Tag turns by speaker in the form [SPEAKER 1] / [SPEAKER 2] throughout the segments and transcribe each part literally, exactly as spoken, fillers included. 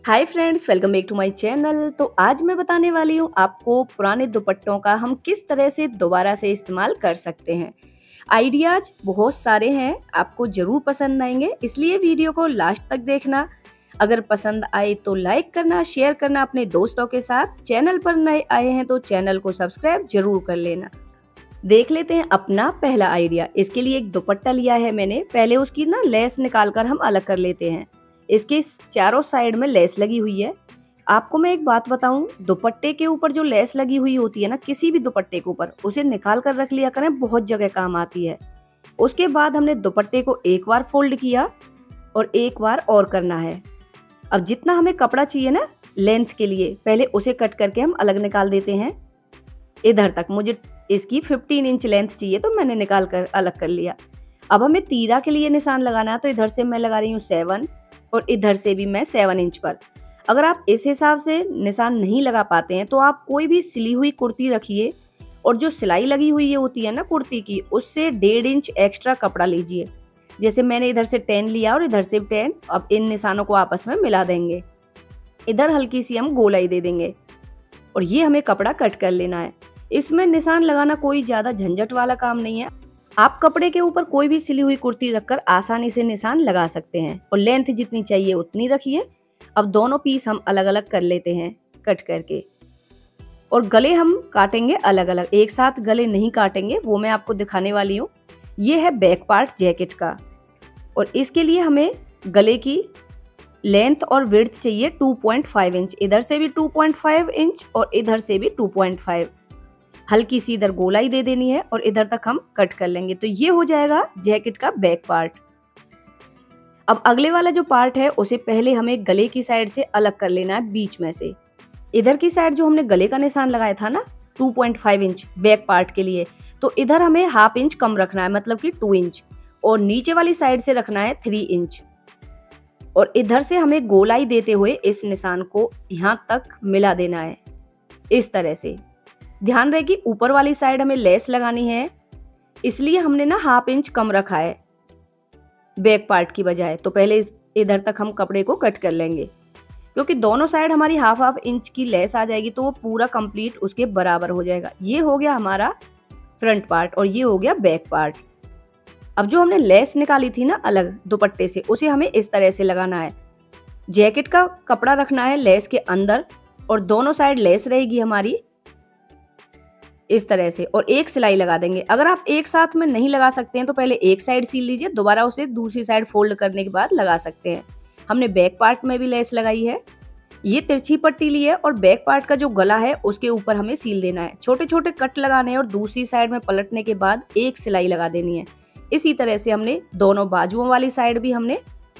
[SPEAKER 1] Hi friends, welcome back to my channel. तो आज मैं बताने वाली हूँ आपको पुराने दुपट्टों का हम किस तरह से दोबारा से इस्तेमाल कर सकते हैं। आइडियाज बहुत सारे हैं, आपको जरूर पसंद आएंगे, इसलिए वीडियो को लास्ट तक देखना। अगर पसंद आए तो लाइक करना, शेयर करना अपने दोस्तों के साथ। चैनल पर नए आए हैं तो चैनल को सब्सक्राइब जरूर कर लेना। देख लेते हैं अपना पहला आइडिया। इसके लिए एक दुपट्टा लिया है मैंने। पहले उसकी ना लेस निकाल कर हम अलग कर लेते हैं। इसके चारों साइड में लेस लगी हुई है। आपको मैं एक बात बताऊं, दुपट्टे के ऊपर जो लेस लगी हुई होती है ना, किसी भी दुपट्टे के ऊपर, उसे निकाल कर रख लिया करें, बहुत जगह काम आती है। उसके बाद हमने दुपट्टे को एक बार फोल्ड किया और एक बार और करना है। अब जितना हमें कपड़ा चाहिए ना लेंथ के लिए, पहले उसे कट करके हम अलग निकाल देते हैं। इधर तक मुझे इसकी पंद्रह इंच लेंथ चाहिए तो मैंने निकाल कर अलग कर लिया। अब हमें तीरा के लिए निशान लगाना है, तो इधर से मैं लगा रही हूँ सेवन और इधर से भी मैं सेवन इंच पर। अगर आप इस हिसाब से निशान नहीं लगा पाते हैं तो आप कोई भी सिली हुई कुर्ती रखिए और जो सिलाई लगी हुई ये होती है ना कुर्ती की, उससे डेढ़ इंच एक्स्ट्रा कपड़ा लीजिए। जैसे मैंने इधर से टेन लिया और इधर से टेन। अब इन निशानों को आपस में मिला देंगे। इधर हल्की सी हम गोलाई दे देंगे और ये हमें कपड़ा कट कर लेना है। इसमें निशान लगाना कोई ज्यादा झंझट वाला काम नहीं है। आप कपड़े के ऊपर कोई भी सिली हुई कुर्ती रखकर आसानी से निशान लगा सकते हैं और लेंथ जितनी चाहिए उतनी रखिए। अब दोनों पीस हम अलग अलग कर लेते हैं कट करके, और गले हम काटेंगे अलग अलग, एक साथ गले नहीं काटेंगे, वो मैं आपको दिखाने वाली हूँ। ये है बैक पार्ट जैकेट का, और इसके लिए हमें गले की लेंथ और विड्थ चाहिए टू पॉइंट फाइव इंच। इधर से भी टू पॉइंट फाइव इंच और इधर से भी टू पॉइंट फाइव। हल्की सी इधर गोलाई दे देनी है और इधर तक हम कट कर लेंगे, तो ये हो जाएगा जैकेट का बैक पार्ट। अब अगले वाला जो पार्ट है उसे पहले हमें गले की साइड से अलग कर लेना है, बीच में से। इधर की साइड जो हमने गले का निशान लगाया था ना two point five inch back part के लिए, तो इधर हमें हाफ इंच कम रखना है, मतलब कि टू इंच, और नीचे वाली साइड से रखना है थ्री इंच। और इधर से हमें गोलाई देते हुए इस निशान को यहाँ तक मिला देना है, इस तरह से। ध्यान रहे कि ऊपर वाली साइड हमें लेस लगानी है, इसलिए हमने ना हाफ इंच कम रखा है बैक पार्ट की बजाय। तो पहले इधर तक हम कपड़े को कट कर लेंगे, क्योंकि दोनों साइड हमारी हाफ हाफ इंच की लेस आ जाएगी तो वो पूरा कंप्लीट उसके बराबर हो जाएगा। ये हो गया हमारा फ्रंट पार्ट और ये हो गया बैक पार्ट। अब जो हमने लेस निकाली थी ना अलग दुपट्टे से, उसे हमें इस तरह से लगाना है। जैकेट का कपड़ा रखना है लेस के अंदर और दोनों साइड लेस रहेगी हमारी इस तरह से, और एक सिलाई लगा देंगे। अगर आप एक साथ में नहीं लगा सकते हैं तो पहले एक साइड सील लीजिए, दोबारा उसे दूसरी साइड फोल्ड करने के बाद लगा सकते हैं। हमने बैक पार्ट में भी लेस लगाई है। ये तिरछी पट्टी ली है और बैक पार्ट का जो गला है उसके ऊपर हमें सील देना है। छोटे छोटे कट लगाने हैं और दूसरी साइड में पलटने के बाद एक सिलाई लगा देनी है। इसी तरह से हमने दोनों बाजुओं वाली साइड भी हमने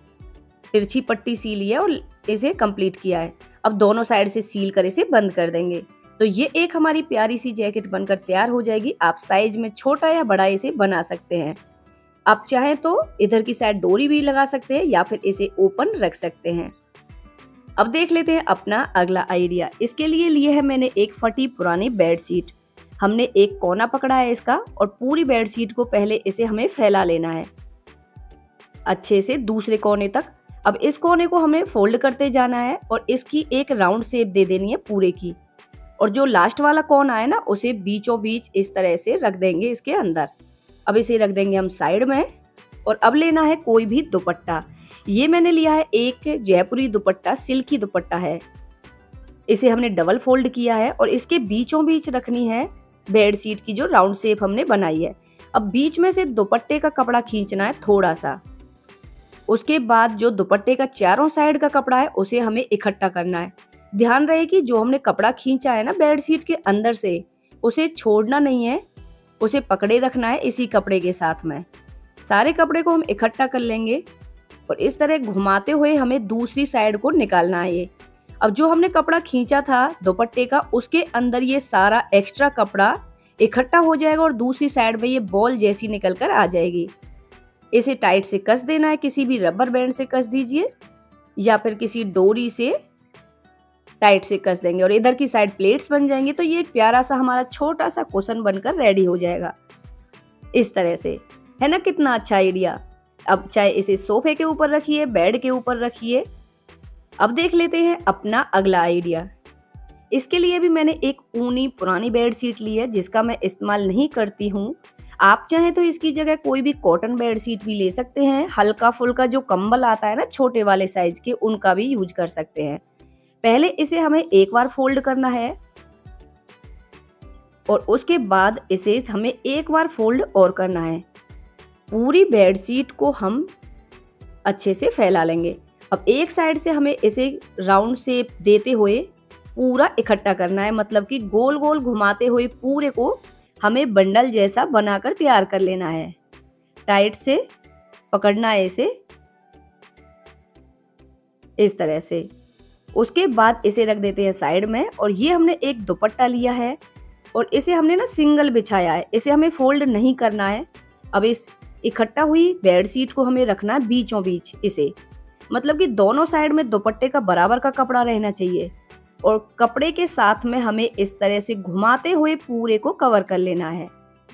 [SPEAKER 1] तिरछी पट्टी सीली है और इसे कंप्लीट किया है। अब दोनों साइड से सील कर इसे बंद कर देंगे, तो ये एक हमारी प्यारी सी जैकेट बनकर तैयार हो जाएगी। आप साइज में छोटा या बड़ा इसे बना सकते हैं। आप चाहें तो इधर की साइड डोरी भी लगा सकते हैं या फिर इसे ओपन रख सकते हैं। अब देख लेते हैं अपना अगला आइडिया। इसके लिए लिए है मैंने एक फटी पुरानी बेडशीट। हमने एक कोना पकड़ा है इसका और पूरी बेडशीट को पहले इसे हमें फैला लेना है अच्छे से दूसरे कोने तक। अब इस कोने को हमें फोल्ड करते जाना है और इसकी एक राउंड शेप दे देनी है पूरे की, और जो लास्ट वाला कोना है ना उसे बीचों बीच इस तरह से रख देंगे इसके अंदर। अब इसे रख देंगे हम साइड में, और अब लेना है कोई भी दुपट्टा। ये मैंने लिया है एक जयपुरी दुपट्टा, सिल्की दुपट्टा है। इसे हमने डबल फोल्ड किया है और इसके बीचों बीच रखनी है बेडशीट की जो राउंड शेप हमने बनाई है। अब बीच में से दुपट्टे का कपड़ा खींचना है थोड़ा सा। उसके बाद जो दुपट्टे का चारों साइड का कपड़ा है उसे हमें इकट्ठा करना है। ध्यान रहे कि जो हमने कपड़ा खींचा है ना बेडशीट के अंदर से, उसे छोड़ना नहीं है, उसे पकड़े रखना है इसी कपड़े के साथ में। सारे कपड़े को हम इकट्ठा कर लेंगे और इस तरह घुमाते हुए हमें दूसरी साइड को निकालना है। ये अब जो हमने कपड़ा खींचा था दुपट्टे का, उसके अंदर ये सारा एक्स्ट्रा कपड़ा इकट्ठा हो जाएगा और दूसरी साइड में ये बॉल जैसी निकल कर आ जाएगी। इसे टाइट से कस देना है, किसी भी रबर बैंड से कस दीजिए या फिर किसी डोरी से टाइट से कस देंगे और इधर की साइड प्लेट्स बन जाएंगी। तो ये एक प्यारा सा हमारा छोटा सा कुशन बनकर रेडी हो जाएगा इस तरह से। है ना कितना अच्छा आइडिया। अब चाहे इसे सोफे के ऊपर रखिए, बेड के ऊपर रखिए, अब देख लेते हैं अपना अगला आइडिया। इसके लिए भी मैंने एक ऊनी पुरानी बेडशीट ली है जिसका मैं इस्तेमाल नहीं करती हूँ। आप चाहें तो इसकी जगह कोई भी कॉटन बेडशीट भी ले सकते हैं। हल्का फुल्का जो कंबल आता है ना छोटे वाले साइज के, उनका भी यूज कर सकते हैं। पहले इसे हमें एक बार फोल्ड करना है और उसके बाद इसे हमें एक बार फोल्ड और करना है। पूरी बेडशीट को हम अच्छे से फैला लेंगे। अब एक साइड से हमें इसे राउंड शेप देते हुए पूरा इकट्ठा करना है, मतलब कि गोल गोल घुमाते हुए पूरे को हमें बंडल जैसा बनाकर तैयार कर लेना है। टाइट से पकड़ना है इसे इस तरह से। उसके बाद इसे रख देते हैं साइड में। और ये हमने एक दुपट्टा लिया है और इसे हमने ना सिंगल बिछाया है, इसे हमें फोल्ड नहीं करना है। अब इस इकट्ठा हुई बेडशीट को हमें रखना है बीचों बीच इसे, मतलब कि दोनों साइड में दुपट्टे का बराबर का कपड़ा रहना चाहिए। और कपड़े के साथ में हमें इस तरह से घुमाते हुए पूरे को कवर कर लेना है।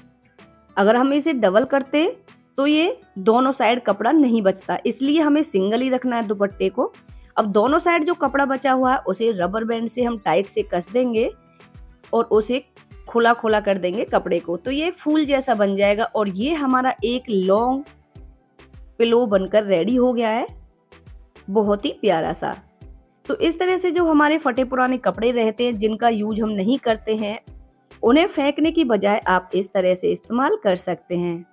[SPEAKER 1] अगर हम इसे डबल करते तो ये दोनों साइड कपड़ा नहीं बचता, इसलिए हमें सिंगल ही रखना है दुपट्टे को। अब दोनों साइड जो कपड़ा बचा हुआ है उसे रबर बैंड से हम टाइट से कस देंगे और उसे खुला खुला कर देंगे कपड़े को, तो ये फूल जैसा बन जाएगा। और ये हमारा एक लॉन्ग पिलो बनकर रेडी हो गया है, बहुत ही प्यारा सा। तो इस तरह से जो हमारे फटे पुराने कपड़े रहते हैं जिनका यूज हम नहीं करते हैं, उन्हें फेंकने की बजाय आप इस तरह से इस्तेमाल कर सकते हैं।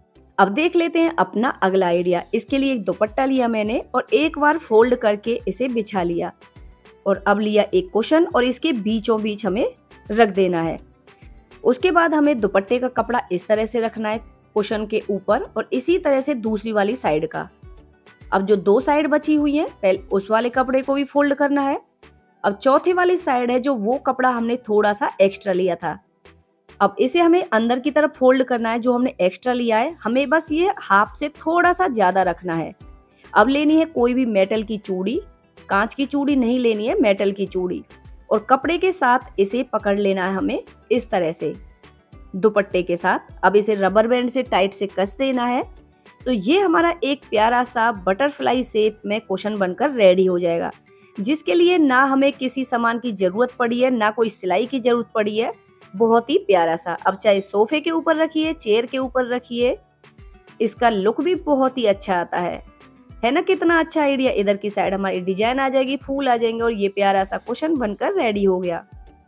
[SPEAKER 1] अब देख लेते हैं अपना अगला आइडिया। इसके लिए एक दुपट्टा लिया मैंने और एक बार फोल्ड करके इसे बिछा लिया। और अब लिया एक कुशन और इसके बीचों बीच हमें रख देना है। उसके बाद हमें दुपट्टे का कपड़ा इस तरह से रखना है कुशन के ऊपर और इसी तरह से दूसरी वाली साइड का। अब जो दो साइड बची हुई है, पहले उस वाले कपड़े को भी फोल्ड करना है। अब चौथी वाली साइड है जो वो कपड़ा हमने थोड़ा सा एक्स्ट्रा लिया था, अब इसे हमें अंदर की तरफ फोल्ड करना है। जो हमने एक्स्ट्रा लिया है हमें बस ये हाफ से थोड़ा सा ज्यादा रखना है। अब लेनी है कोई भी मेटल की चूड़ी, कांच की चूड़ी नहीं लेनी है, मेटल की चूड़ी। और कपड़े के साथ इसे पकड़ लेना है हमें इस तरह से दुपट्टे के साथ। अब इसे रबर बैंड से टाइट से कस देना है। तो ये हमारा एक प्यारा सा बटरफ्लाई शेप में कुशन बनकर रेडी हो जाएगा, जिसके लिए ना हमें किसी सामान की जरूरत पड़ी है, ना कोई सिलाई की जरूरत पड़ी है। बहुत ही प्यारा सा। अब चाहे सोफे के ऊपर रखिए, चेयर के ऊपर रखिए, इसका लुक भी बहुत ही अच्छा आता है है ना। कितना अच्छा आइडिया। इधर की साइड हमारी डिजाइन आ जाएगी, फूल आ जाएंगे और ये प्यारा सा कुशन बनकर रेडी हो गया।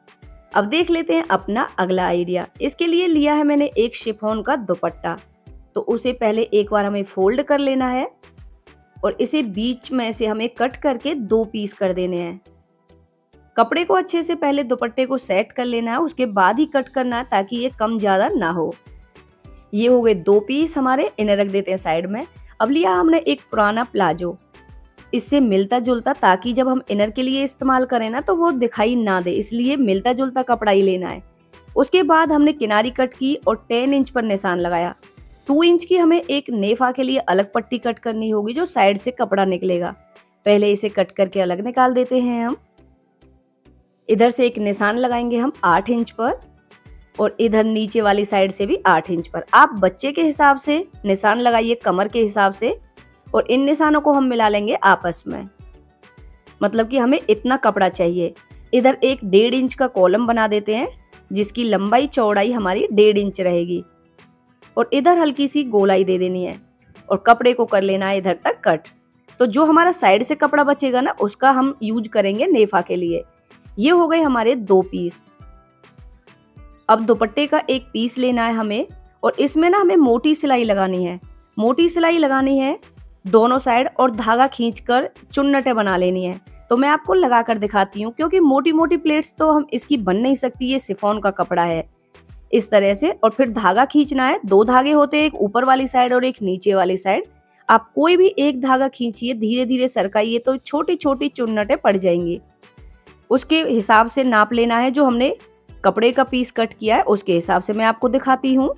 [SPEAKER 1] अब देख लेते हैं अपना अगला आइडिया। इसके लिए लिया है मैंने एक शिफॉन का दुपट्टा। तो उसे पहले एक बार हमें फोल्ड कर लेना है और इसे बीच में से हमें कट करके दो पीस कर देने हैं। कपड़े को अच्छे से पहले दुपट्टे को सेट कर लेना है, उसके बाद ही कट करना है ताकि ये कम ज्यादा ना हो। ये हो गए दो पीस हमारे, इन्हें रख देते हैं साइड में। अब लिया हमने एक पुराना प्लाजो, इससे मिलता जुलता, ताकि जब हम इनर के लिए इस्तेमाल करें ना तो वो दिखाई ना दे, इसलिए मिलता जुलता कपड़ा ही लेना है। उसके बाद हमने किनारी कट की और टेन इंच पर निशान लगाया। टू इंच की हमें एक नेफा के लिए अलग पट्टी कट करनी होगी जो साइड से कपड़ा निकलेगा। पहले इसे कट करके अलग निकाल देते हैं हम। इधर से एक निशान लगाएंगे हम आठ इंच पर और इधर नीचे वाली साइड से भी आठ इंच पर। आप बच्चे के हिसाब से निशान लगाइए, कमर के हिसाब से, और इन निशानों को हम मिला लेंगे आपस में, मतलब कि हमें इतना कपड़ा चाहिए। इधर एक डेढ़ इंच का कॉलम बना देते हैं जिसकी लंबाई चौड़ाई हमारी डेढ़ इंच रहेगी और इधर हल्की सी गोलाई दे देनी है और कपड़े को कर लेना है इधर तक कट। तो जो हमारा साइड से कपड़ा बचेगा ना उसका हम यूज करेंगे नेफा के लिए। ये हो गए हमारे दो पीस। अब दुपट्टे का एक पीस लेना है हमें और इसमें ना हमें मोटी सिलाई लगानी है। मोटी सिलाई लगानी है दोनों साइड और धागा खींचकर चुन्नटें बना लेनी है। तो मैं आपको लगा कर दिखाती हूँ, क्योंकि मोटी मोटी प्लेट्स तो हम इसकी बन नहीं सकती, ये शिफॉन का कपड़ा है। इस तरह से, और फिर धागा खींचना है। दो धागे होते हैं, एक ऊपर वाली साइड और एक नीचे वाली साइड। आप कोई भी एक धागा खींचिए, धीरे धीरे सरकाइए तो छोटी छोटी चुन्नटें पड़ जाएंगी। उसके हिसाब से नाप लेना है। जो हमने कपड़े का पीस कट किया है उसके हिसाब से मैं आपको दिखाती हूँ।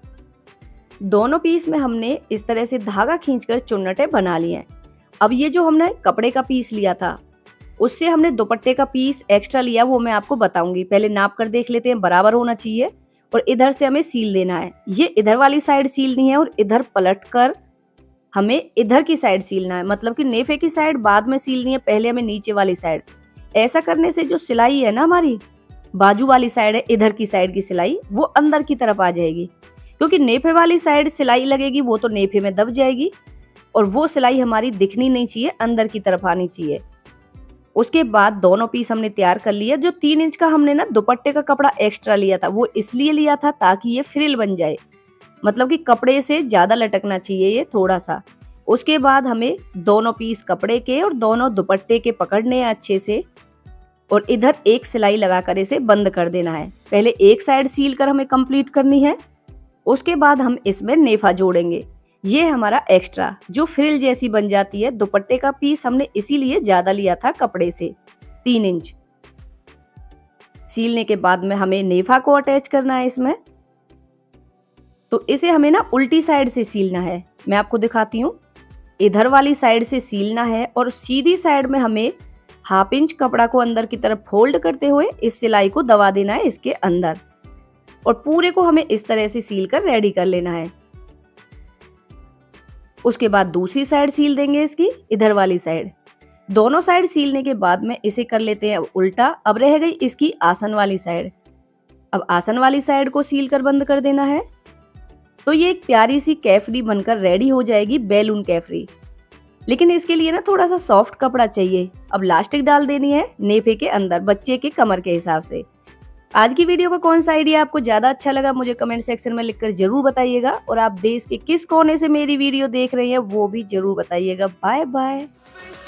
[SPEAKER 1] दोनों पीस में हमने इस तरह से धागा खींचकर चुन्नटें बना ली हैं। अब ये जो हमने कपड़े का पीस लिया था उससे हमने दुपट्टे का पीस एक्स्ट्रा लिया, वो मैं आपको बताऊंगी। पहले नाप कर देख लेते हैं, बराबर होना चाहिए। और इधर से हमें सील देना है। ये इधर वाली साइड सीलनी है और इधर पलट कर हमें इधर की साइड सीलना है, मतलब कि नेफे की साइड बाद में सीलनी है, पहले हमें नीचे वाली साइड। ऐसा करने से जो सिलाई है ना हमारी बाजू वाली साइड है, इधर की साइड की सिलाई वो अंदर की तरफ आ जाएगी, क्योंकि नेफे वाली साइड सिलाई लगेगी वो तो नेफे में दब जाएगी और वो सिलाई हमारी दिखनी नहीं चाहिए, अंदर की तरफ आनी चाहिए। उसके बाद दोनों पीस हमने तैयार कर लिया। जो तीन इंच का हमने ना दुपट्टे का कपड़ा एक्स्ट्रा लिया था वो इसलिए लिया था ताकि ये फ्रिल बन जाए, मतलब कि कपड़े से ज्यादा लटकना चाहिए ये थोड़ा सा। उसके बाद हमें दोनों पीस कपड़े के और दोनों दुपट्टे के पकड़ने हैं अच्छे से और इधर एक सिलाई लगाकर इसे बंद कर देना है। पहले एक साइड सील कर हमें कंप्लीट करनी है, उसके बाद हम इसमें नेफा जोड़ेंगे। ये हमारा एक्स्ट्रा जो फ्रिल जैसी बन जाती है, दुपट्टे का पीस हमने इसीलिए ज्यादा लिया था कपड़े से, तीन इंच। सीलने के बाद में हमें नेफा को अटैच करना है इसमें, तो इसे हमें ना उल्टी साइड से सीलना है। मैं आपको दिखाती हूँ, इधर वाली साइड से सीलना है और सीधी साइड में हमें हाफ इंच कपड़ा को अंदर की तरफ फोल्ड करते हुए इस सिलाई को दबा देना है इसके अंदर और पूरे को हमें इस तरह से सील कर रेडी कर लेना है। उसके बाद दूसरी साइड सील देंगे इसकी, इधर वाली साइड। दोनों साइड सीलने के बाद में इसे कर लेते हैं उल्टा। अब रह गई इसकी आसन वाली साइड। अब आसन वाली साइड को सील कर बंद कर देना है, तो ये एक प्यारी सी कैफरी बनकर रेडी हो जाएगी, बैलून कैफरी। लेकिन इसके लिए ना थोड़ा सा सॉफ्ट कपड़ा चाहिए। अब लास्टिक डाल देनी है नेफे के अंदर बच्चे के कमर के हिसाब से। आज की वीडियो का कौन सा आइडिया आपको ज्यादा अच्छा लगा मुझे कमेंट सेक्शन में लिखकर जरूर बताइएगा और आप देश के किस कोने से मेरी वीडियो देख रहे हैं वो भी जरूर बताइएगा। Bye bye.